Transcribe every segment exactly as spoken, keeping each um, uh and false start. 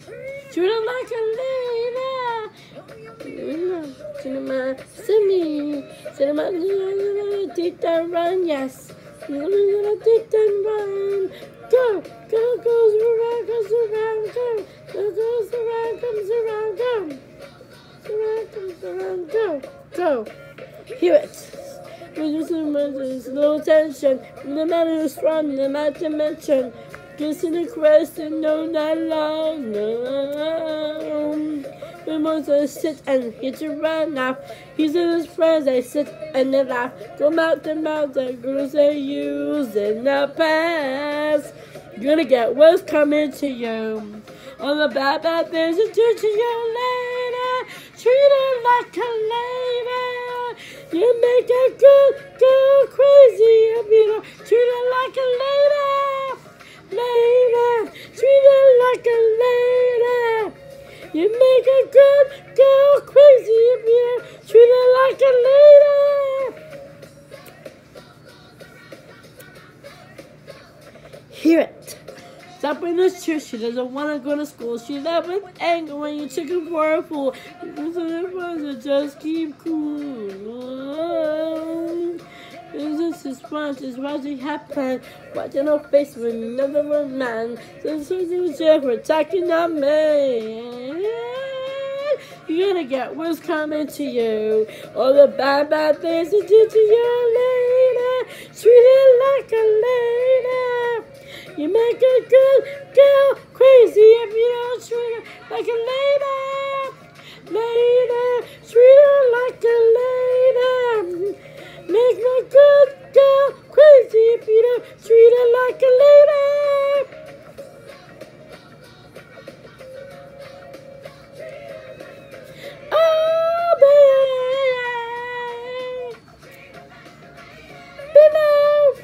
Treat her like a lady. Cinema, simi, cinema, take and run, yes. Take and run. Go, go, goes around, goes around, go. Go, goes around, comes around, go. Around, comes around, go. Go. Hear it. There's no tension. No matter who's from, no matter dimension. Kissing the question, no, not long, no. We must sit and get to run now. He's and his friends, they sit and they laugh. Go mouth to mouth, the girls they use in the past. You're gonna get what's coming to you. All the bad, bad things you do to your lady. Treat her like a lady. You make a good girl crazy. You know, treat her like a lady. Lady, treat her like a lady. You make a good girl crazy. You know, treat her like a lady. Hear it. Stop in this church. She doesn't want to go to school. She left with anger when you took her for a fool. Just keep cool. This is fun. Just watching happen. Watching her face with another man. This is just attacking on me. You're gonna get what's coming to you. All the bad, bad things you do to your lady. Treat her like a lady. You make a good girl crazy if you don't treat her like a lady. Lady, treat her like a lady. Make a good girl crazy if you don't treat her like a lady. Oh, baby. Below.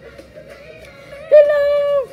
Below.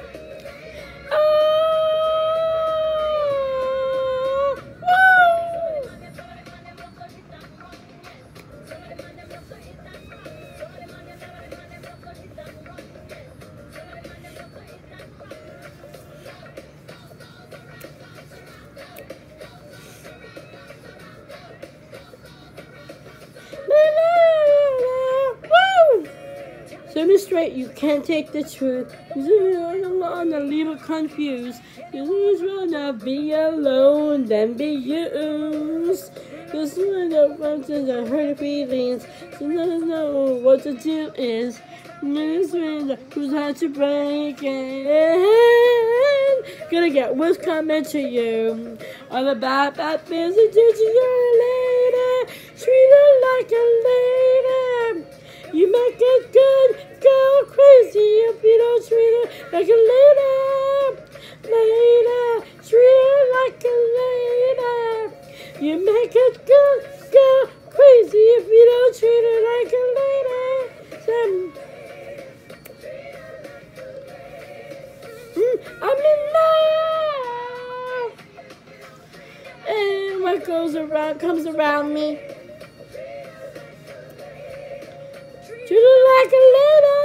Set me straight, you can't take the truth. You're alone and leave it confused. You'd rather be alone than be used. You're someone that wants to hurt feelings. So doesn't know what to do is. This man who's hard to break it. Gonna get what's coming to you. All the bad, bad things you do to your lady. Treat her like a lady. You make a good girl crazy if you don't treat her like a lady. Lady, treat her like a lady. You make a good girl crazy if you don't treat her like a lady. Some, mm, I'm in love. And what goes around comes around me. Treat her like a lady.